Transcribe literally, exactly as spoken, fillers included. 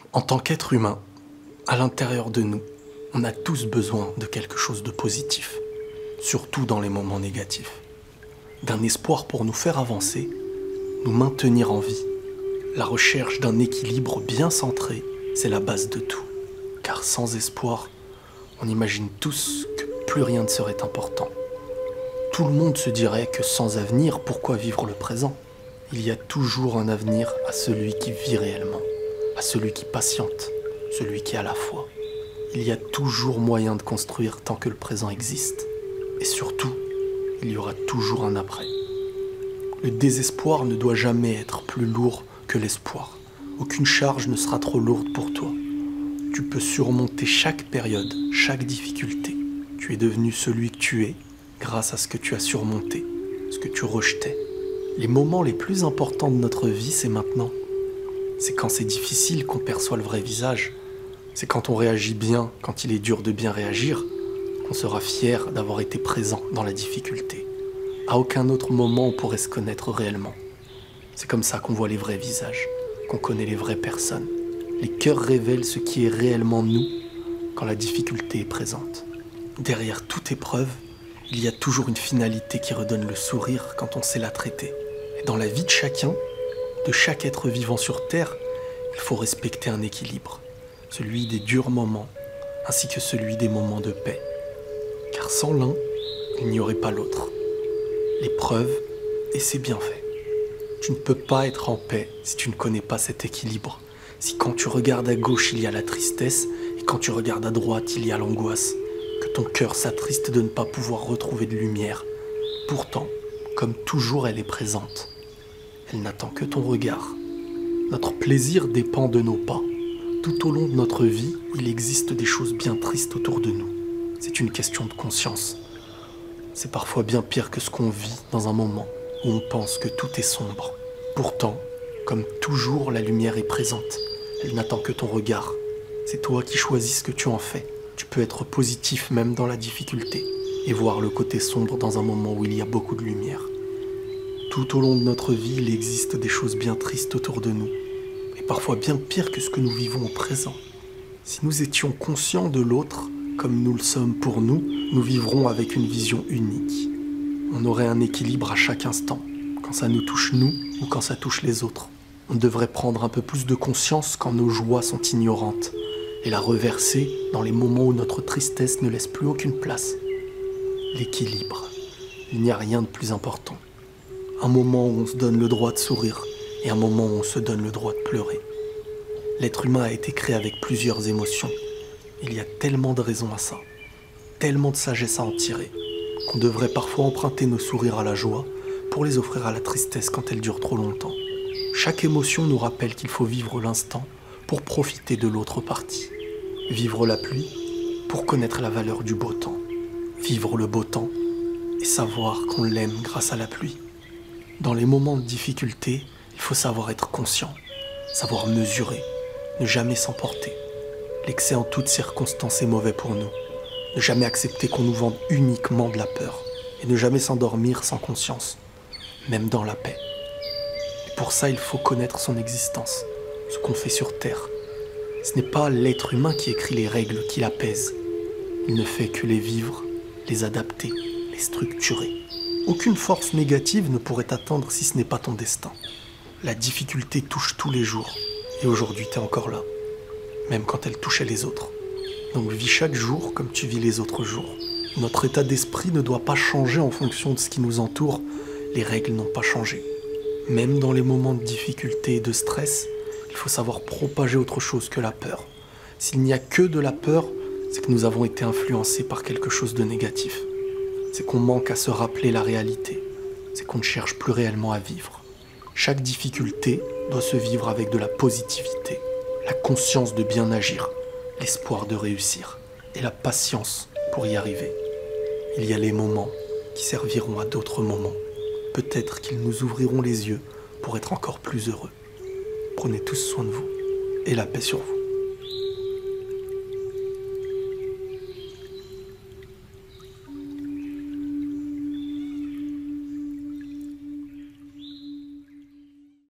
En tant qu'être humain, à l'intérieur de nous, on a tous besoin de quelque chose de positif, surtout dans les moments négatifs. D'un espoir pour nous faire avancer, nous maintenir en vie. La recherche d'un équilibre bien centré, c'est la base de tout. Car sans espoir, on imagine tous que plus rien ne serait important. Tout le monde se dirait que sans avenir, pourquoi vivre le présent? Il y a toujours un avenir à celui qui vit réellement, à celui qui patiente, celui qui a la foi. Il y a toujours moyen de construire tant que le présent existe. Et surtout, il y aura toujours un après. Le désespoir ne doit jamais être plus lourd que l'espoir. Aucune charge ne sera trop lourde pour toi. Tu peux surmonter chaque période, chaque difficulté. Tu es devenu celui que tu es grâce à ce que tu as surmonté, ce que tu rejetais. Les moments les plus importants de notre vie, c'est maintenant. C'est quand c'est difficile qu'on perçoit le vrai visage. C'est quand on réagit bien, quand il est dur de bien réagir, qu'on sera fier d'avoir été présent dans la difficulté. À aucun autre moment on pourrait se connaître réellement. C'est comme ça qu'on voit les vrais visages, qu'on connaît les vraies personnes. Les cœurs révèlent ce qui est réellement nous quand la difficulté est présente. Derrière toute épreuve, il y a toujours une finalité qui redonne le sourire quand on sait la traiter. Et dans la vie de chacun, de chaque être vivant sur Terre, il faut respecter un équilibre. Celui des durs moments, ainsi que celui des moments de paix. Car sans l'un, il n'y aurait pas l'autre. L'épreuve et ses bienfaits. Tu ne peux pas être en paix si tu ne connais pas cet équilibre. Si quand tu regardes à gauche, il y a la tristesse, et quand tu regardes à droite, il y a l'angoisse. Que ton cœur s'attriste de ne pas pouvoir retrouver de lumière. Pourtant, comme toujours, elle est présente. Elle n'attend que ton regard. Notre plaisir dépend de nos pas. Tout au long de notre vie, il existe des choses bien tristes autour de nous. C'est une question de conscience. C'est parfois bien pire que ce qu'on vit dans un moment où on pense que tout est sombre. Pourtant, comme toujours, la lumière est présente. Elle n'attend que ton regard. C'est toi qui choisis ce que tu en fais. Tu peux être positif même dans la difficulté et voir le côté sombre dans un moment où il y a beaucoup de lumière. Tout au long de notre vie, il existe des choses bien tristes autour de nous. Et parfois bien pire que ce que nous vivons au présent. Si nous étions conscients de l'autre, comme nous le sommes pour nous, nous vivrons avec une vision unique. On aurait un équilibre à chaque instant, quand ça nous touche nous ou quand ça touche les autres. On devrait prendre un peu plus de conscience quand nos joies sont ignorantes, et la reverser dans les moments où notre tristesse ne laisse plus aucune place. L'équilibre. Il n'y a rien de plus important. Un moment où on se donne le droit de sourire, et un moment où on se donne le droit de pleurer. L'être humain a été créé avec plusieurs émotions. Il y a tellement de raisons à ça, tellement de sagesse à en tirer, qu'on devrait parfois emprunter nos sourires à la joie pour les offrir à la tristesse quand elle dure trop longtemps. Chaque émotion nous rappelle qu'il faut vivre l'instant pour profiter de l'autre partie. Vivre la pluie pour connaître la valeur du beau temps. Vivre le beau temps et savoir qu'on l'aime grâce à la pluie. Dans les moments de difficulté, il faut savoir être conscient, savoir mesurer, ne jamais s'emporter. L'excès en toutes circonstances est mauvais pour nous. Ne jamais accepter qu'on nous vende uniquement de la peur. Et ne jamais s'endormir sans conscience, même dans la paix. Et pour ça, il faut connaître son existence, ce qu'on fait sur Terre. Ce n'est pas l'être humain qui écrit les règles qui l'apaisent. Il ne fait que les vivre, les adapter, les structurer. Aucune force négative ne pourrait t'atteindre si ce n'est pas ton destin. La difficulté touche tous les jours. Et aujourd'hui, t'es encore là. Même quand elle touchait les autres. Donc vis chaque jour comme tu vis les autres jours. Notre état d'esprit ne doit pas changer en fonction de ce qui nous entoure. Les règles n'ont pas changé. Même dans les moments de difficulté et de stress, il faut savoir propager autre chose que la peur. S'il n'y a que de la peur, c'est que nous avons été influencés par quelque chose de négatif. C'est qu'on manque à se rappeler la réalité. C'est qu'on ne cherche plus réellement à vivre. Chaque difficulté doit se vivre avec de la positivité, la conscience de bien agir, l'espoir de réussir et la patience pour y arriver. Il y a les moments qui serviront à d'autres moments. Peut-être qu'ils nous ouvriront les yeux pour être encore plus heureux. Prenez tous soin de vous et la paix sur vous.